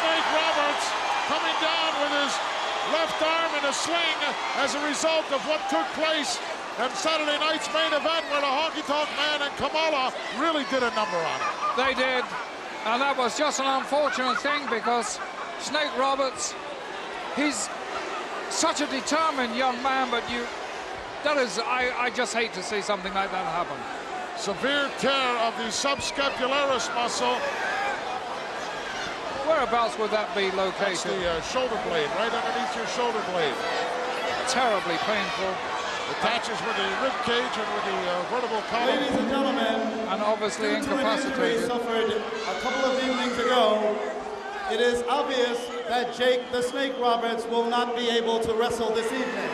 Snake Roberts coming down with his left arm in a sling as a result of what took place in Saturday night's main event where the Honky Tonk Man and Kamala really did a number on him. They did, and that was just an unfortunate thing because Snake Roberts, he's such a determined young man, but I just hate to see something like that happen. Severe tear of the subscapularis muscle. Whereabouts would that be located? That's the shoulder blade, right underneath your shoulder blade. Terribly painful. Attaches with the rib cage and with the vertebral column. Ladies and gentlemen, and obviously incapacitated. Suffered a couple of evenings ago. It is obvious that Jake the Snake Roberts will not be able to wrestle this evening.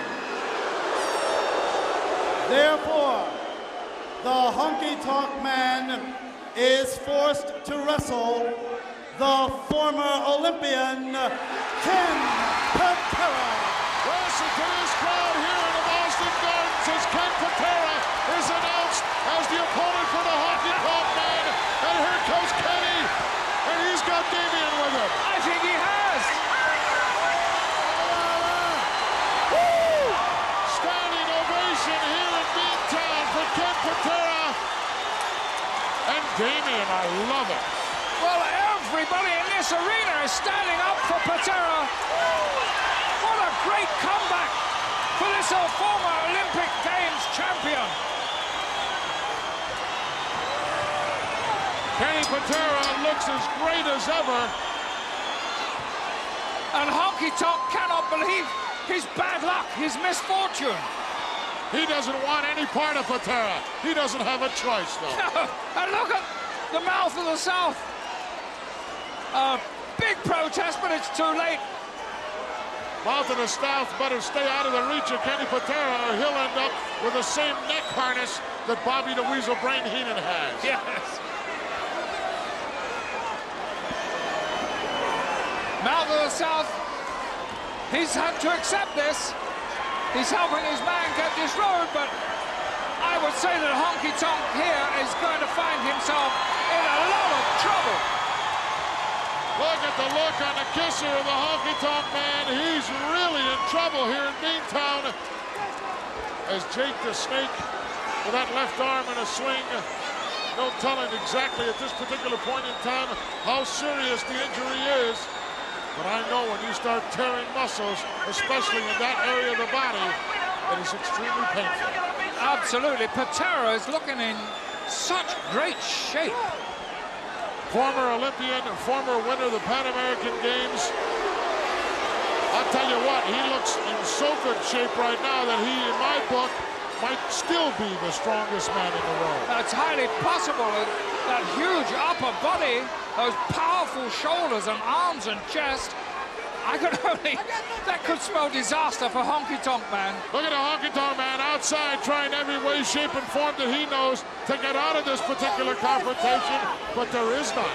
Therefore, the Honky Tonk Man is forced to wrestle the former Olympian Ken Patera. Listen to this crowd here in the Boston Gardens as Ken Patera is announced as the opponent for the Honky Tonk Man. And here comes Kenny, and he's got Damian with him. I think he has. Woo! Standing ovation here in Beantown for Ken Patera. And Damian, I love it. Well, everybody in this arena is standing up for Patera. What a great comeback for this former Olympic Games champion. Kenny Patera looks as great as ever. And Honky Tonk cannot believe his bad luck, his misfortune. He doesn't want any part of Patera. He doesn't have a choice, though. No. And look at the mouth of the South. Big protest, but it's too late. Mouth of the South better stay out of the reach of Kenny Patera, or he'll end up with the same neck harness that Bobby the Weasel Brain Heenan has. Yes. Mouth of the South, he's had to accept this. He's helping his man get this road, but I would say that Honky Tonk here is going to find himself in a lot of trouble. Look at the look on the kisser of the Honky Tonk Man. He's really in trouble here in Beantown. As Jake the Snake, with that left arm in a swing, no telling exactly at this particular point in time how serious the injury is. But I know when you start tearing muscles, especially in that area of the body, it is extremely painful. Absolutely. Patera is looking in such great shape. Former Olympian, former winner of the Pan American Games. I'll tell you what, he looks in so good shape right now that he, in my book, might still be the strongest man in the world. That's highly possible. That huge upper body, those powerful shoulders and arms and chest. That could spell disaster for Honky Tonk Man. Look at the Honky Tonk Man outside trying every way, shape, and form that he knows to get out of this particular confrontation, but there is none.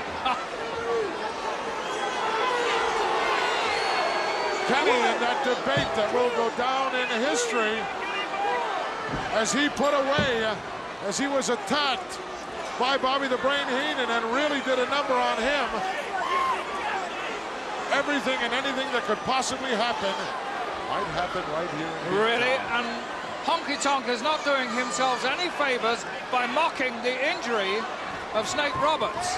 Kenny in that debate that will go down in history as he put away, as he was attacked by Bobby the Brain Heenan and really did a number on him. Everything and anything that could possibly happen might happen right here. Really? And Honky Tonk is not doing himself any favors by mocking the injury of Snake Roberts.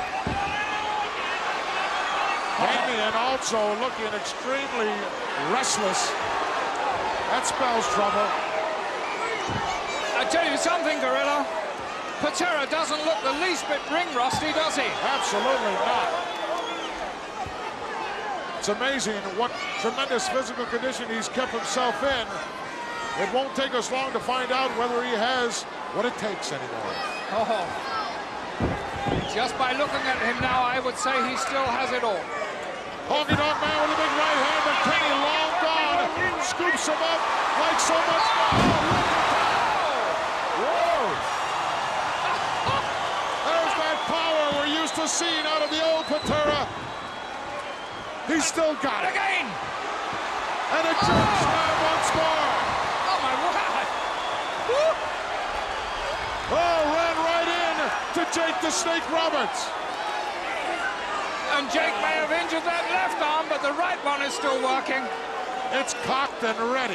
Damian also looking extremely restless. That spells trouble. I tell you something, Gorilla. Patera doesn't look the least bit ring rusty, does he? Absolutely not. It's amazing what tremendous physical condition he's kept himself in. It won't take us long to find out whether he has what it takes anymore. Oh. Just by looking at him now, I would say he still has it all. Honky Tonk Man with a big right hand, but Kenny long gone. Scoops him up like so much. Oh, whoa! There's that power we're used to seeing out of the old Patera. He's still got it. Again! And a jerk slam once more. Oh, my word! Oh, ran right in to Jake the Snake Roberts. And Jake may have injured that left arm, but the right one is still working. It's cocked and ready.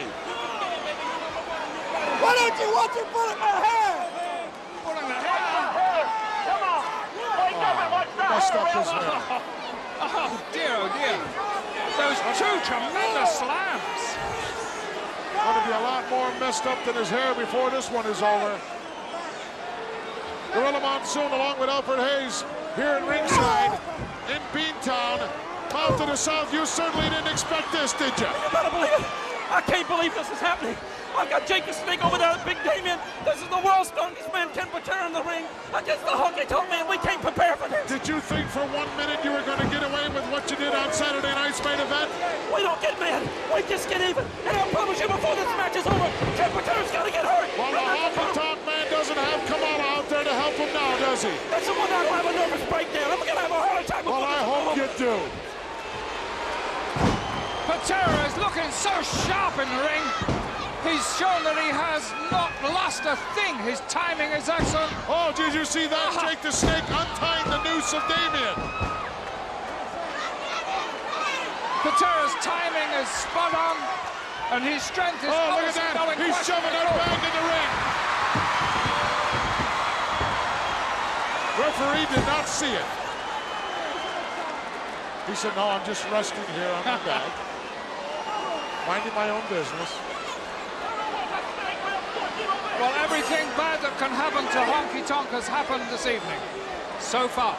Why don't you watch him pulling my hair? Pulling the hair. Come on. Wake up and watch that Messed up hair. his hair. Oh, dear, oh, dear. Those two tremendous slams. Going to be a lot more messed up than his hair before this one is over. Gorilla Monsoon along with Alfred Hayes here at ringside in Beantown. Mouth to the south, you certainly didn't expect this, did you? You better believe it. I can't believe this is happening. I've got Jake the Snake over there at Big Damien. This is the world's strongest man, Ken Patera, in the ring against the Honky Tonk Man. We can't prepare for this. Did you think for 1 minute you were going to get away with what you did on Saturday night's main event? We don't get mad. We just get even. And I promise you before this match is over, Ken Patera's got to get hurt. Well, the Honky Tonk Man doesn't have Kamala out there to help him now, does he? That's the one that'll have a nervous breakdown. I'm going to have a heart attack. Well, I hope you do. Patera is looking so sharp in the ring. He's shown that he has not lost a thing. His timing is excellent. Oh, did you see that? Jake the Snake untying the noose of Damien. Patera's timing is spot on, and his strength is Oh, look at obviously that. going He's shoving that bag in the ring. Referee did not see it. He said, no, I'm just resting here on my bag. Minding my own business. Well, everything bad that can happen to Honky Tonk has happened this evening, so far.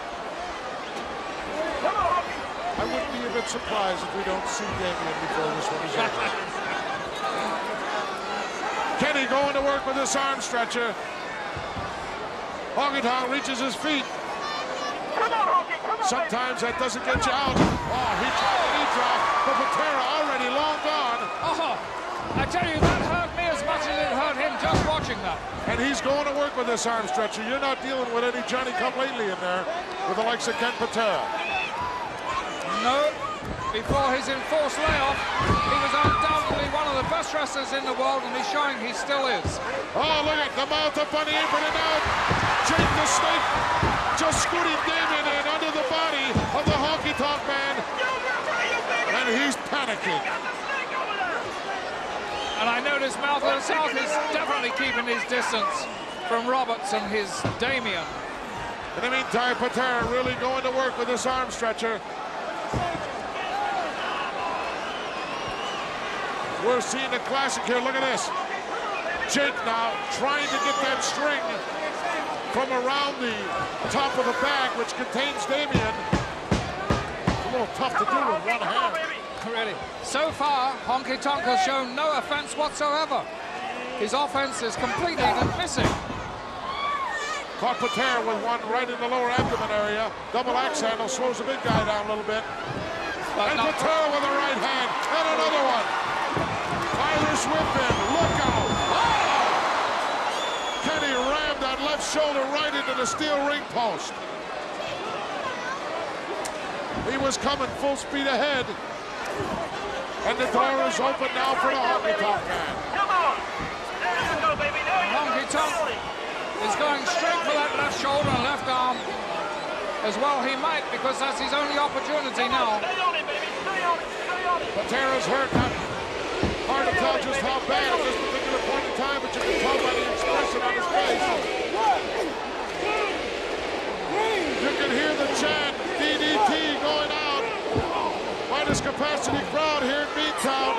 I wouldn't be a bit surprised if we don't see Damien before this one is over. Kenny going to work with this arm stretcher. Honky Tonk reaches his feet. Sometimes that doesn't get you out. Oh, he tried a knee drop, but Patera already long gone. Oh, I tell you, that hurt me as much as it hurt him just watching that. And he's going to work with this arm stretcher. You're not dealing with any Johnny-come-lately in there with the likes of Ken Patera. No, before his enforced layoff, he was undoubtedly one of the best wrestlers in the world, and he's showing he still is. Oh, look at the mouth up on the apron, and now Jake the Snake just scooting Damien in under the body of the Honky Tonk Man. And he's panicking. And I notice Mouth of the South is definitely keeping his distance from Roberts and his Damien. In the meantime, Patera really going to work with this arm stretcher. We're seeing a classic here. Look at this. Jake now trying to get that string from around the top of the bag, which contains Damien. It's a little tough to do with one hand. Really. So far, Honky Tonk has shown no offense whatsoever. His offense is completely missing. Caught Patera with one right in the lower abdomen area. Double axe handle slows the big guy down a little bit. But And Patera with the right hand. And another one. Irish whip in. Look out. Oh! Kenny rammed that left shoulder right into the steel ring post. He was coming full speed ahead. And the door is open now for the Honky Tonk Man. Come on. There you go, baby. There you go. Honky Tonk is going straight for that left shoulder and left arm. As well he might, because that's his only opportunity now. Stay on it, baby. Stay on it. Stay on it. Patera's hurt. Hard to tell just how bad at this particular point in time, but you can tell by the expression on his face. You can hear the chant, DDT, going out by this capacity crowd here in Beantown.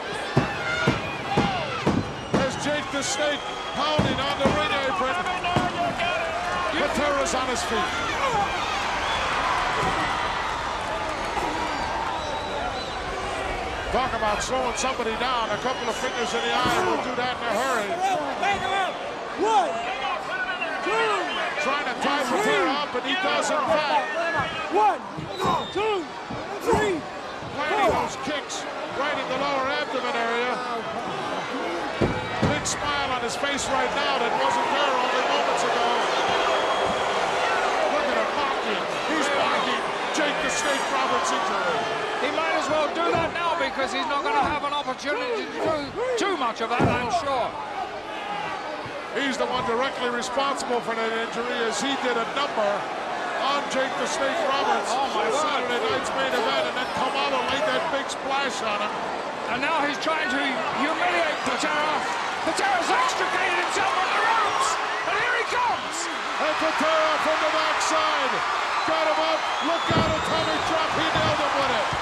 As Jake the Snake pounding on the ring apron. Patera's on his feet. Talk about slowing somebody down. A couple of fingers in the eye will do that in a hurry. Bang him out. 1, 2. Trying to tie Patera up, and he does in fact. 1, 2, 3. Landing those kicks right in the lower abdomen area. Big smile on his face right now that wasn't there only moments ago. Look at him mocking. He's mocking Jake the Snake Roberts' injury. He might as well do that now, because he's not going to have an opportunity to do too much of that, I'm sure. He's the one directly responsible for that injury, as he did a number on down Jake the Snake Roberts. Oh, my word. Saturday night's main event, and then Kamala laid that big splash on him. And now he's trying to humiliate Patera. Patera's extricated himself from the ropes, and here he comes. And Patera from the backside. Got him up. Look out, atomic drop. He nailed him with it.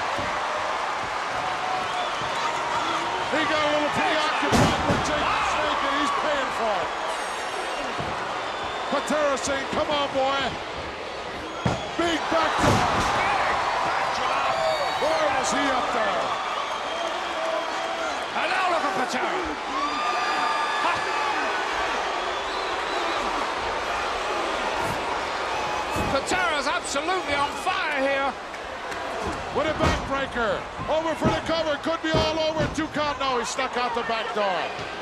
He got a little preoccupied with Jake the Snake, and he's paying for it. Patera saying, come on, boy. Big backdrop. Boy, was he up there. And now look at Patera. Patera's absolutely on fire here. With a backbreaker. Over for the cover. Could be all over. 2 count. No, he stuck out the back door.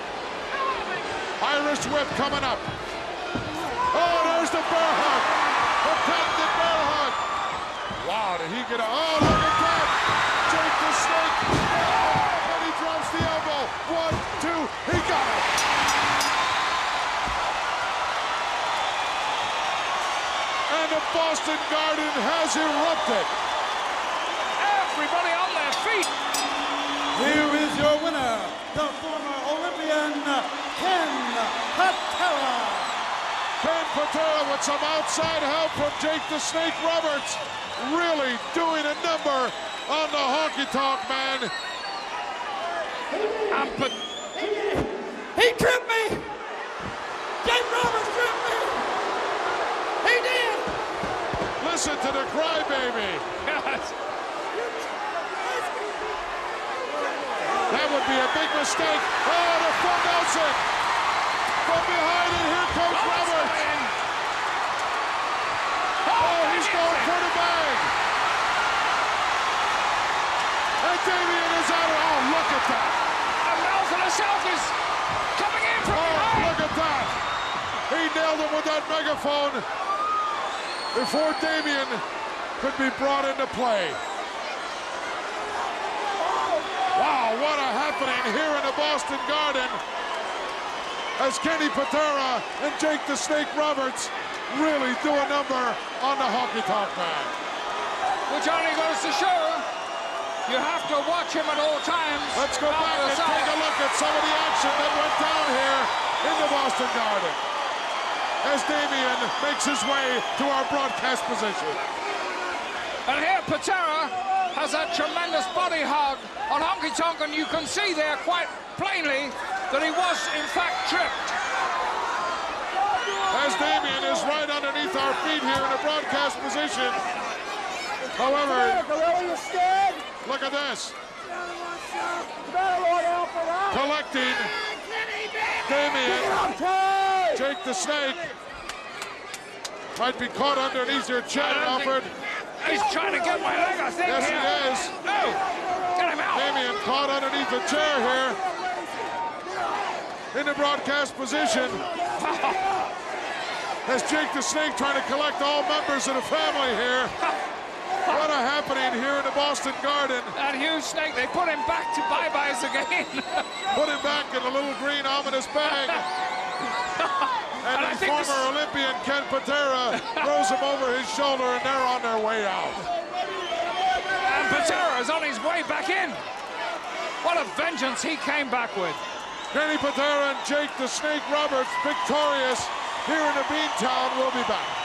Irish whip coming up. Oh, there's the bear hug. The patented bear hug. Wow, did he get a... Oh, look at that. Jake the Snake. And he drops the elbow. 1, 2. He got it. And the Boston Garden has erupted. Everybody on their feet. Here is your winner, the former Olympian, Ken Patera. Ken Patera with some outside help from Jake the Snake Roberts. Really doing a number on the Honky Tonk man. He tripped me! Jake Roberts tripped me! He did! Listen to the crybaby. That would be a big mistake. Oh, the front Nelson. From behind it, here comes Roberts. Oh, he's going for the bag. And Damien is out. Oh, look at that. And Nelson himself is coming in from behind. Look at that. He nailed him with that megaphone before Damien could be brought into play. Wow, what a happening here in the Boston Garden as Kenny Patera and Jake the Snake Roberts really do a number on the Honky Tonk man. Which only goes to show you have to watch him at all times. Let's go back and take a look at some of the action that went down here in the Boston Garden as Damien makes his way to our broadcast position. And here Patera has that tremendous body hug on Honky Tonk, and you can see there quite plainly that he was in fact tripped. As Damien is right underneath our feet here in the broadcast position. However, look at this. Collecting Damien, Jake the Snake. Might be caught underneath your chin, Alfred. He's trying to get my leg, I think. Yes, here. he is. No! Get him out! Damien caught underneath the chair here. In the broadcast position. As Jake the Snake trying to collect all members of the family here. What a happening here in the Boston Garden. That huge snake, they put him back to bye-byes again. Put him back in a little green ominous bag. And the former Olympian Ken Patera throws him over his shoulder, and they're on their way out. And Patera is on his way back in. What a vengeance he came back with. Kenny Patera and Jake the Snake Roberts victorious here in the Beantown. We'll be back.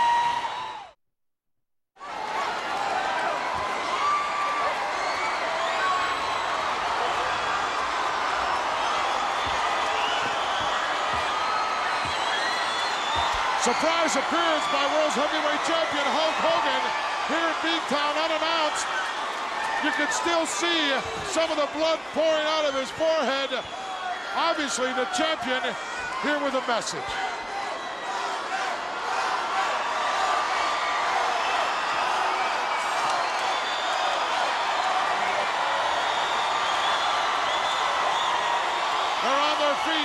Surprise appearance by World's Heavyweight Champion Hulk Hogan here in Beantown unannounced. You can still see some of the blood pouring out of his forehead. Obviously the champion here with a message. They're on their feet.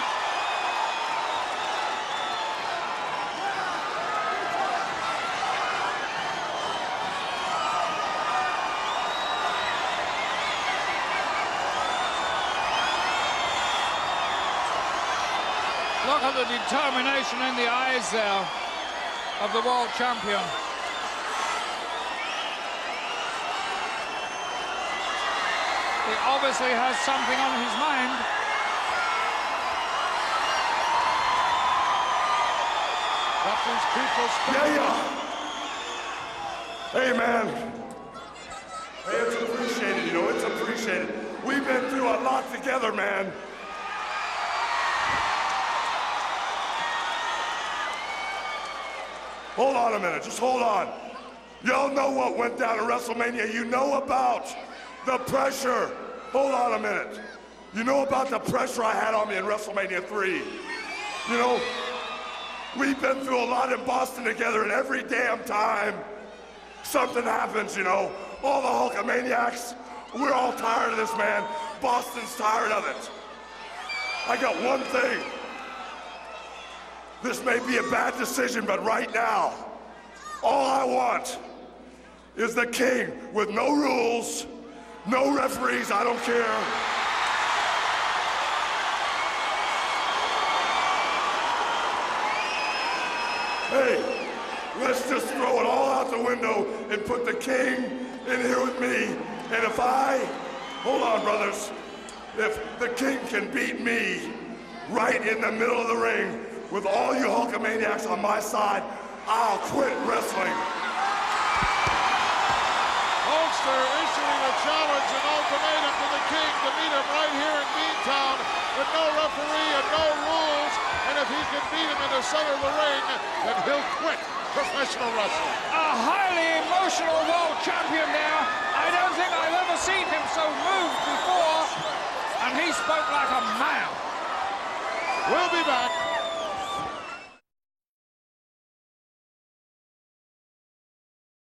Look at the determination in the eyes there of the world champion. He obviously has something on his mind. Got these people Hey, man. Hey, it's appreciated, you know, it's appreciated. We've been through a lot together, man. Hold on a minute, just hold on. Y'all know what went down in WrestleMania. You know about the pressure. Hold on a minute. You know about the pressure I had on me in WrestleMania 3. You know, we've been through a lot in Boston together, and every damn time something happens, you know. All the Hulkamaniacs, we're all tired of this, man. Boston's tired of it. I got one thing. This may be a bad decision, but right now, all I want is the king with no rules, no referees, I don't care. Hey, let's just throw it all out the window and put the king in here with me. And if hold on, brothers, if the king can beat me right in the middle of the ring with all you Hulkamaniacs on my side, I'll quit wrestling. Hulkster issuing a challenge, an ultimatum to the king to meet him right here in Beantown with no referee and no rules. And if he can beat him in the center of the ring, then he'll quit professional wrestling. A highly emotional world champion there. I don't think I've ever seen him so moved before. And he spoke like a man. We'll be back.